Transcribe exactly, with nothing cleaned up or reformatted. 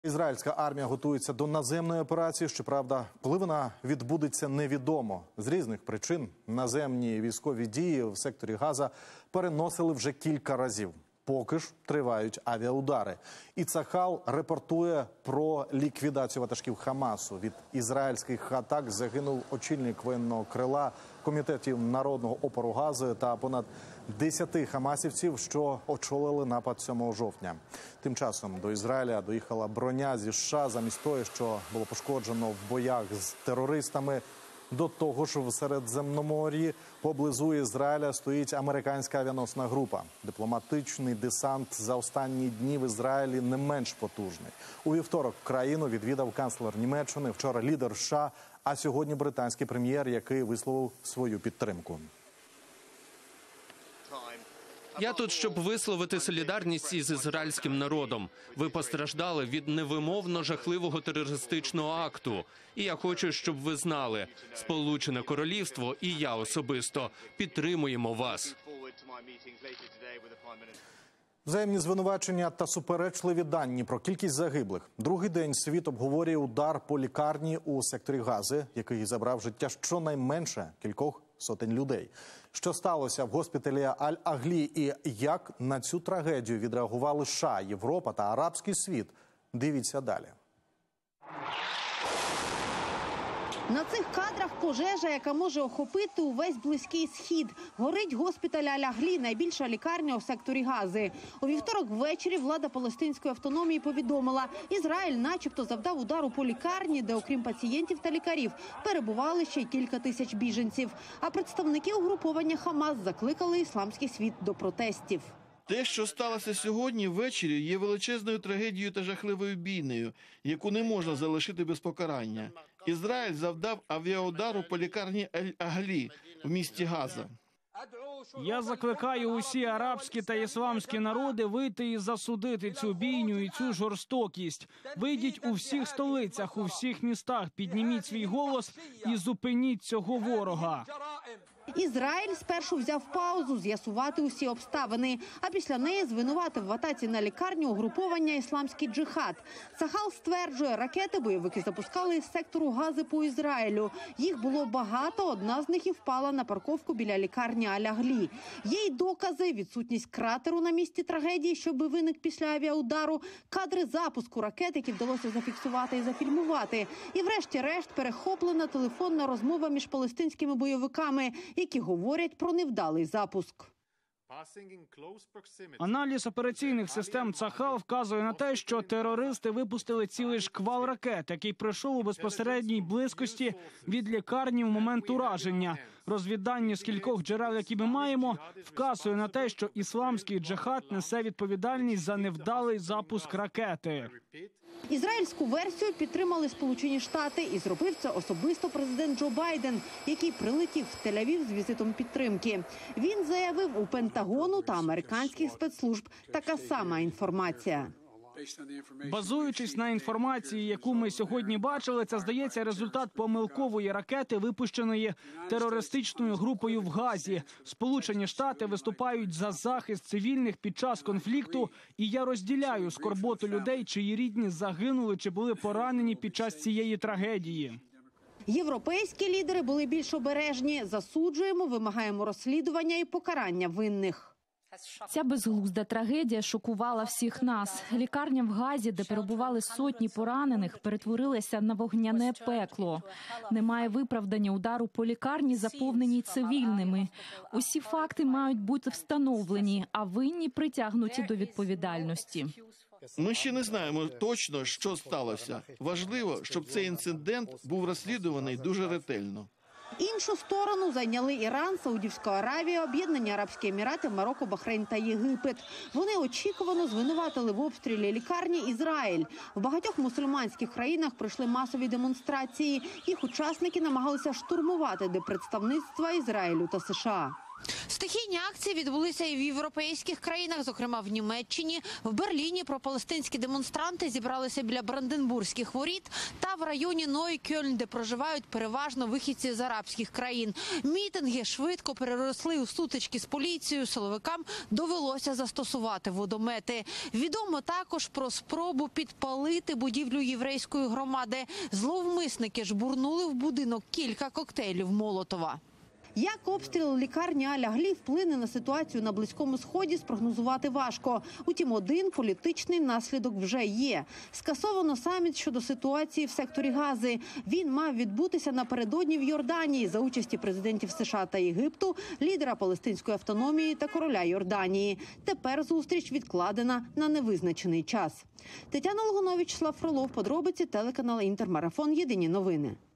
Ізраїльська армія готується до наземної операції. Щоправда, коли вона відбудеться, невідомо. З різних причин наземні військові дії в секторі Газа переносили вже кілька разів. Поки ж тривають авіаудари. І Цахал репортує про ліквідацію ватажків Хамасу. Від ізраїльських атак загинув очільник воєнного крила комітетів народного опору Гази та понад десяти хамасівців, що очолили напад сьомого жовтня. Тим часом до Ізраїля доїхала броня зі США замість того, що було пошкоджено в боях з терористами. До того ж, в Середземномор'ї поблизу Ізраїля стоїть американська авіаносна група. Дипломатичний десант за останні дні в Ізраїлі не менш потужний. У вівторок країну відвідав канцлер Німеччини, вчора лідер США, а сьогодні британський прем'єр, який висловив свою підтримку. Я тут, щоб висловити солідарність із ізраїльським народом. Ви постраждали від невимовно жахливого терористичного акту. І я хочу, щоб ви знали, Сполучене Королівство і я особисто підтримуємо вас. Взаємні звинувачення та суперечливі дані про кількість загиблих. Другий день світ обговорює удар по лікарні у секторі Гази, який забрав життя щонайменше кількох сотень людей. Що сталося в госпіталі Аль-Аглі і як на цю трагедію відреагували США, Європа та арабський світ? Дивіться далі. На цих кадрах пожежа, яка може охопити увесь Близький Схід. Горить госпіталь Аль-Аглі, найбільша лікарня у секторі Гази. У вівторок ввечері влада Палестинської автономії повідомила, Ізраїль начебто завдав удару по лікарні, де окрім пацієнтів та лікарів перебували ще й кілька тисяч біженців. А представники угруповання Хамас закликали ісламський світ до протестів. Те, що сталося сьогодні ввечері, є величезною трагедією та жахливою бійнею, яку не можна залишити без покарання. Ізраїль завдав авіаудару по лікарні Аль-Аглі в місті Газа. Я закликаю усі арабські та ісламські народи вийти і засудити цю бійню і цю жорстокість. Вийдіть у всіх столицях, у всіх містах, підніміть свій голос і зупиніть цього ворога. Ізраїль спершу взяв паузу з'ясувати усі обставини, а після неї звинуватив в атаці на лікарню угруповання «Ісламський джихад». Цахал стверджує, ракети бойовики запускали із сектору Гази по Ізраїлю. Їх було багато, одна з них і впала на парковку біля лікарні Аль-Аглі. Є й докази, відсутність кратеру на місці трагедії, що би виник після авіаудару, кадри запуску ракет, які вдалося зафіксувати і зафільмувати. І врешті-решт перехоплена телефонна розмова між палестинськими бойовиками, які говорять про невдалий запуск. Аналіз операційних систем Цахал вказує на те, що терористи випустили цілий шквал ракет, який пройшов у безпосередній близькості від лікарні в момент ураження. Розвідання з кількох джерел, які ми маємо, вказує на те, що ісламський джихад несе відповідальність за невдалий запуск ракети. Ізраїльську версію підтримали Сполучені Штати і зробив це особисто президент Джо Байден, який прилетів в Тель-Авів з візитом підтримки. Він заявив у Пентагону та американських спецслужб така сама інформація. Базуючись на інформації, яку ми сьогодні бачили, це, здається, результат помилкової ракети, випущеної терористичною групою в Газі. Сполучені Штати виступають за захист цивільних під час конфлікту, і я розділяю скорботу людей, чиї рідні загинули чи були поранені під час цієї трагедії. Європейські лідери були більш обережні. Засуджуємо, вимагаємо розслідування і покарання винних. Ця безглузда трагедія шокувала всіх нас. Лікарня в Газі, де перебували сотні поранених, перетворилася на вогняне пекло. Немає виправдання удару по лікарні, заповненій цивільними. Усі факти мають бути встановлені, а винні притягнуті до відповідальності. Ми ще не знаємо точно, що сталося. Важливо, щоб цей інцидент був розслідуваний дуже ретельно. Іншу сторону зайняли Іран, Саудівська Аравія, Об'єднані Арабські Емірати, Марокко, Бахрейн та Єгипет. Вони очікувано звинуватили в обстрілі лікарні Ізраїль. В багатьох мусульманських країнах пройшли масові демонстрації. Їх учасники намагалися штурмувати диппредставництва Ізраїлю та США. Стихійні акції відбулися і в європейських країнах, зокрема в Німеччині. В Берліні пропалестинські демонстранти зібралися біля Бранденбурзьких воріт та в районі Нойкьольн, де проживають переважно вихідці з арабських країн. Мітинги швидко переросли у сутички з поліцією. Силовикам довелося застосувати водомети. Відомо також про спробу підпалити будівлю єврейської громади. Зловмисники жбурнули в будинок кілька коктейлів Молотова. Як обстріл лікарні Аль-Аглі вплине на ситуацію на Близькому Сході, спрогнозувати важко. Утім, один політичний наслідок вже є. Скасовано саміт щодо ситуації в секторі Гази. Він мав відбутися напередодні в Йорданії за участі президентів США та Єгипту, лідера палестинської автономії та короля Йорданії. Тепер зустріч відкладена на невизначений час. Тетяна Логунович, Слав Фролов, подробиці, телеканал Інтермарафон, єдині новини.